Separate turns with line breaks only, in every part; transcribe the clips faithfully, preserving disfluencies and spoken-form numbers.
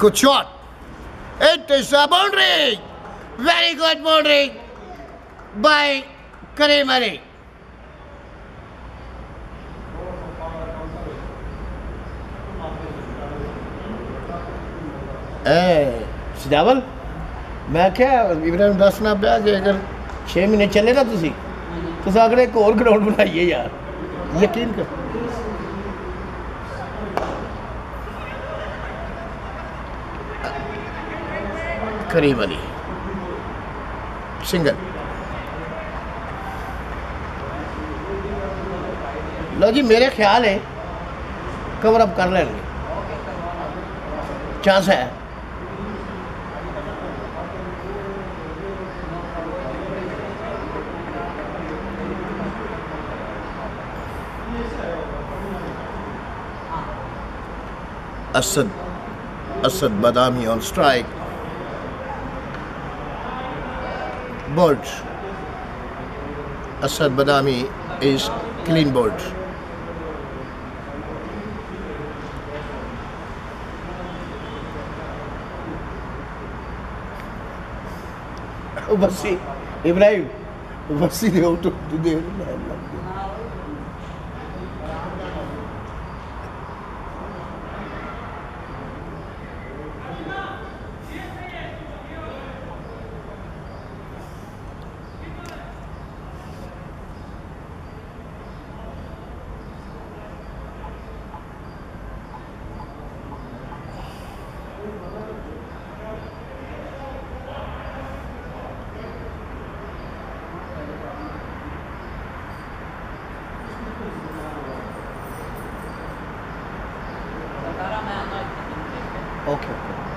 Good shot. It is a boundary. Very good boundary by Karim Ali.
सजावल मैं क्या इब्राहिम दसना पाया जे अगर छे महीने चले ना तुसी तुस आखने एक और ग्राउंड बनाइए यार, यकीन कर।
करीम अली सिंगल।
लो जी, मेरे ख्याल है कवर अप कर लेंगे, चांस है।
Asad Asad Badami on strike. Bolt. Asad Badami is clean bolt.
वसी इब्राहिम वसी दे आउट दे ओके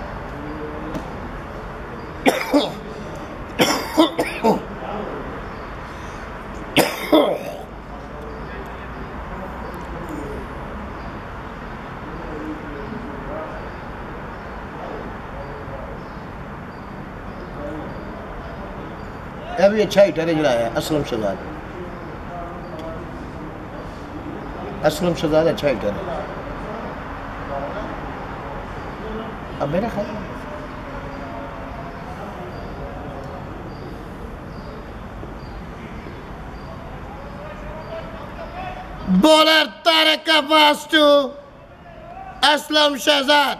अभी अच्छा हिटर है जरा है असलम शहजाद। असलम शहजाद अच्छा हिटर है। अब मेरा ख्याल बॉलर तारक का पास टू असलम शहजाद।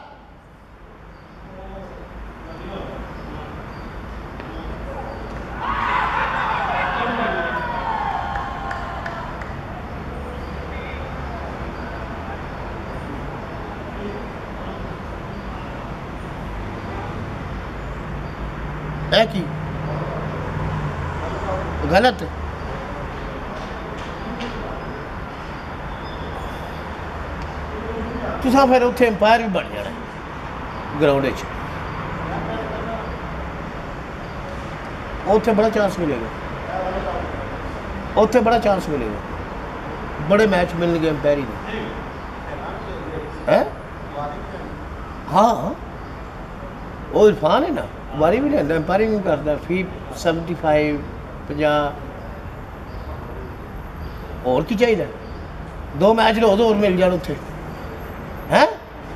है कि गलत है।
तुसा फिर उत्थे अंपायर भी बन जाना ग्राउंड च, उत्थे बड़ा चांस मिलेगा, उत्थे बड़ा चांस मिलेगा, बड़े मैच मिलने अंपायरी में है। हाँ वो इरफान है ना, वारी भी लेंदा अंपायरिंग भी करता, फी सैवनटी फाइव पचास और की चाहिए। दो मैच रोज और मिल जान उत्थे हैं।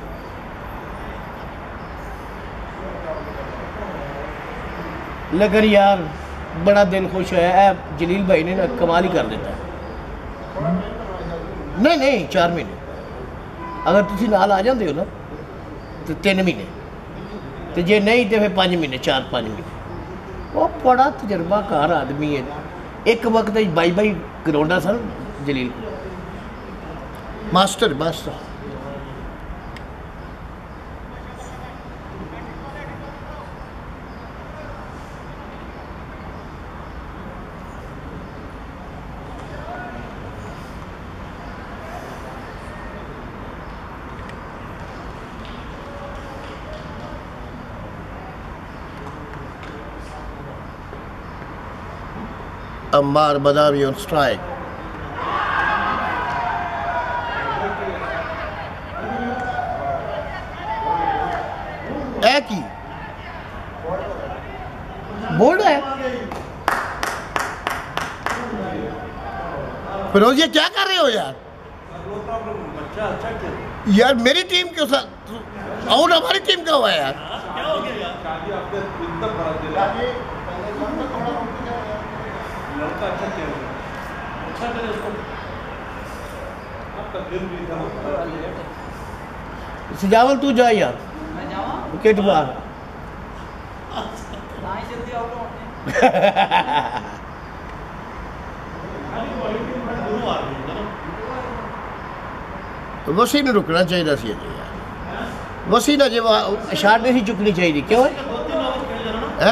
लेकिन यार बड़ा दिल खुश है, जलील भाई ने ना कमाल ही कर देता है। नहीं नहीं चार महीने अगर तुसी नाल आ जाते हो ना तो तीन महीने, तो जे नहीं तो फिर पाँच महीने, चार पाँच महीने। वो बड़ा तजर्बाकार आदमी है। एक वक्त बाई बाई ग्राउंडा सन Jalil
master master Ammar Badami on strike. एक ही बोल्ड है। फिरोज ये क्या कर रहे हो यार? यार मेरी टीम के साथ आउट हमारी टीम का हुआ है यार।
क्या हो गया यार? शादी आपके एकदम बड़ा दिल है। लड़का अच्छा खेल रहा है, अच्छा करे उसको, आपका दिल भी एकदम
सजावल तू जा यार, विकेट मार।
वसी ने रुकना चाहिए सी अजे यार, वसी ना जे
शाट नहीं चुकनी चाहिए, क्यों है?
हैं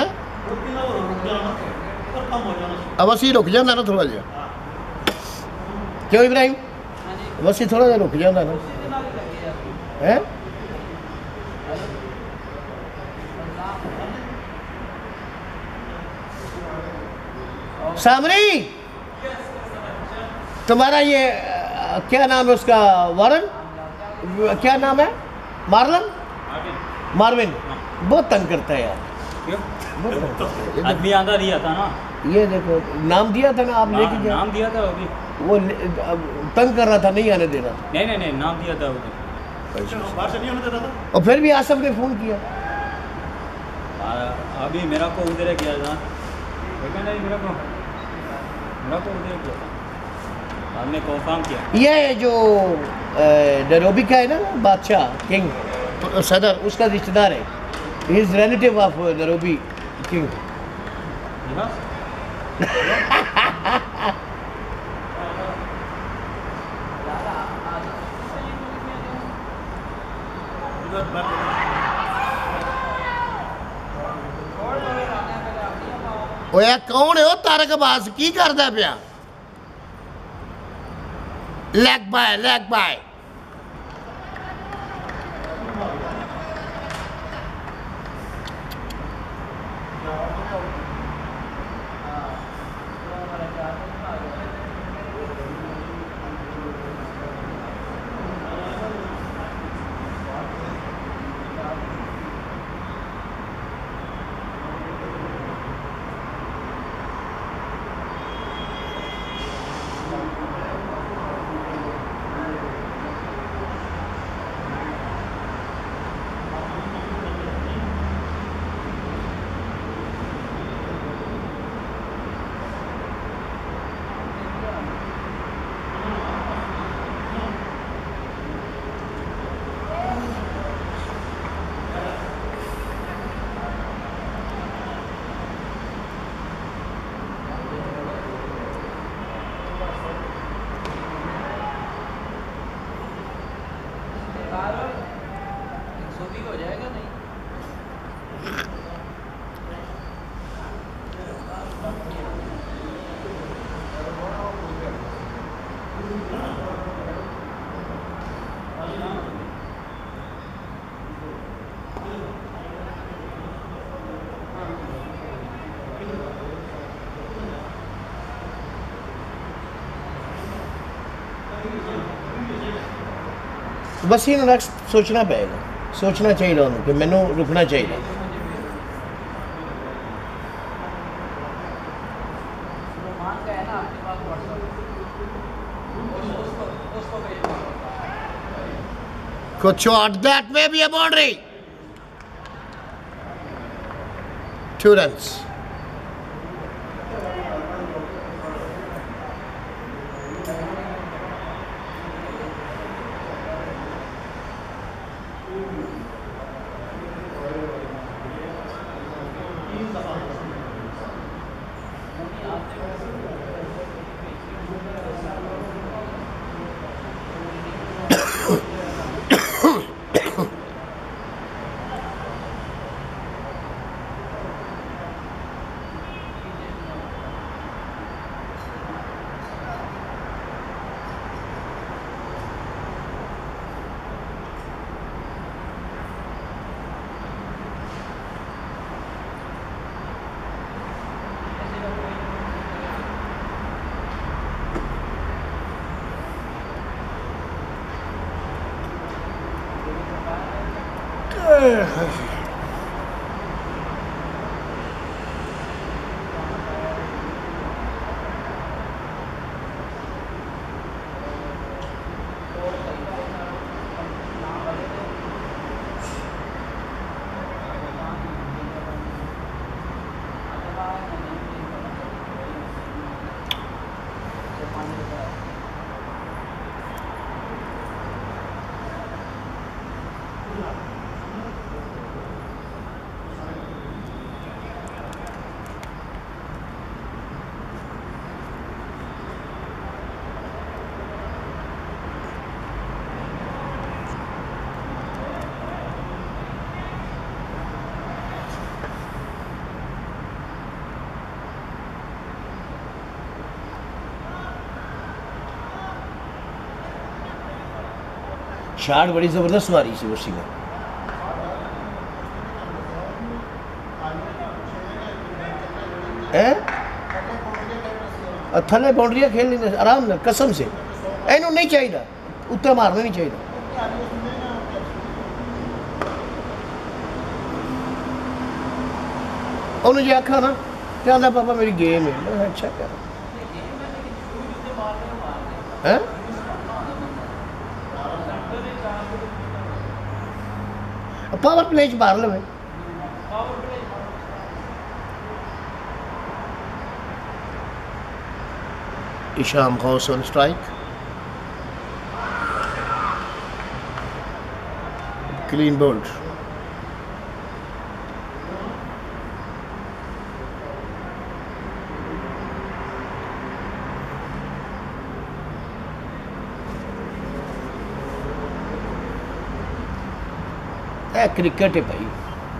अब वसी रुक जाता ना थोड़ा जा,
क्यों इब्राहिम? वसी थोड़ा जा रुक जाता ना, हैं? सामने तुम्हारा ये क्या नाम है उसका, वारन क्या नाम है, मार्लन मार्विन, बहुत तंग करता है यार।
क्यों?
बहुत तंग करता है।
आदमी आंदा दिया था ना,
ये देखो नाम दिया था ना, आप लेके
नाम,
जाओ।
नाम दिया था अभी।
वो ले- अब तंग कर रहा था, नहीं आने देना।
नहीं नहीं नहीं, नाम दिया था अभी।
बाहर से नहीं होने देता था।
और फिर भी आसफ ने फोन किया।
आ, अभी मेरा को उधर किया था, देखा नहीं मेरा को, मेरा को उधर किया था, हमने कंफर्म किया।
ये जो नैरोबी का है ना बादशाह किंग सदर, उसका रिश्तेदार है, is relative of Nairobi king.
हाँ?
इधर बात
ओए कौन है वो तारक अब्बास की करदा पिया? लेग बाय लेग बाय
बस ये नेक्स्ट सोचना पड़ेगा, सोचना चाहिए उन्होंने कि मैनू रुकना चाहिए।
Good shot. That may be a boundary. Two runs.
शाट बड़ी जबरदस्त मारी सी उसी ने। थले बाउंड्रियां खेल लेंगे आराम से कसम से। इनू नहीं चाहिए उत्ते मारना नहीं चाहिए। उन्होंने जो आखा ना कहता पापा मेरी गेम है। मैं अच्छा क्या है पावर प्ले च मार लवे। Isham Ghaus on strike. Clean bowled. है क्रिकेट है भाई।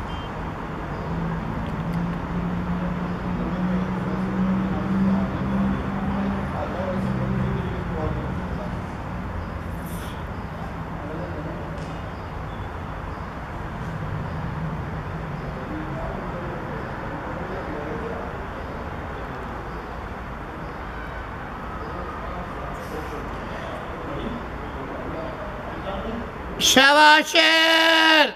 शाबाश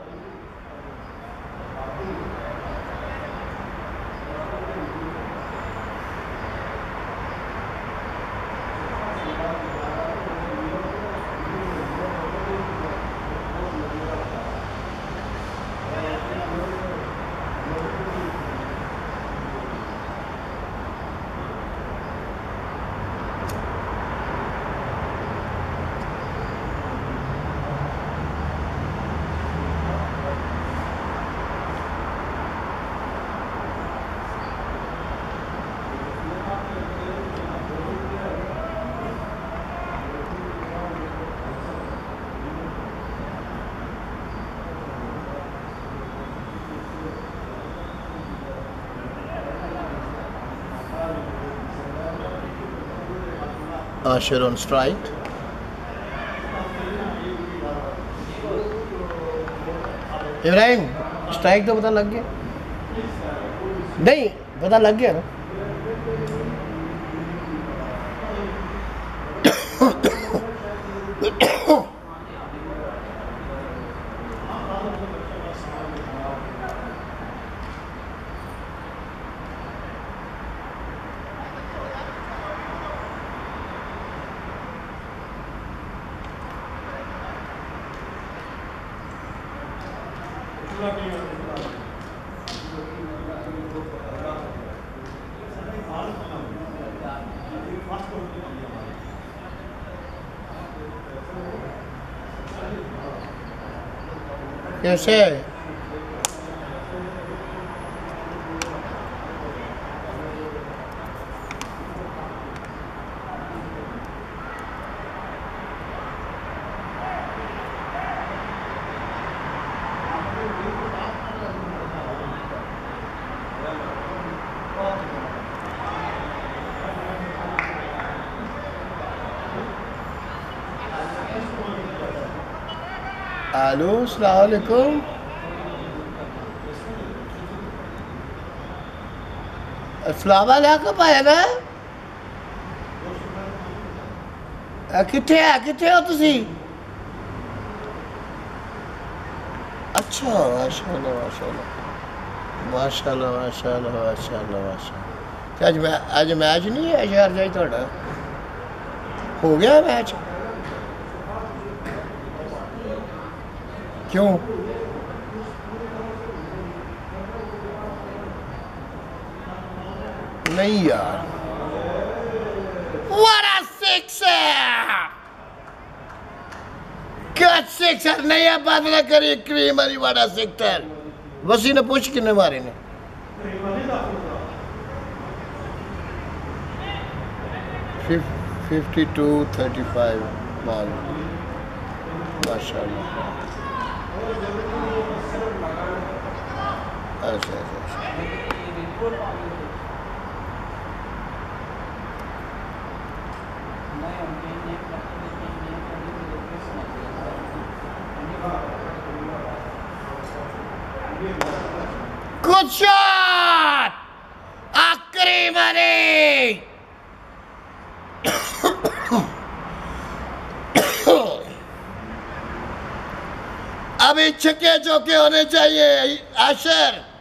Asher on strike. Ibrahim strike तो पता लग गया? नहीं पता लग गया ना? कैसे हेलो अस्सलाम वालेकुम। अस्सलाम वालेकुम भाई ना किथे है किथे हो तुसी? अच्छा माशाल्लाह माशाल्लाह माशाल्लाह माशाल्लाह माशाल्लाह माशाल्लाह। अज मैं अज मैच नहीं है शहर जाई थोड़ा हो गया मैच? क्यों? नहीं यार। What
सिक्सर क्या सिक्सर नहीं बदला करी क्रीम अली वाला सिक्सर वसी ने पूछ किन्ने मारे ने फिफ्टी टू थर्टी फाइव माल माशाल्लाह अच्छा अच्छा Good shot! Akrim Ali! अभी छक्के चौके होने चाहिए आशर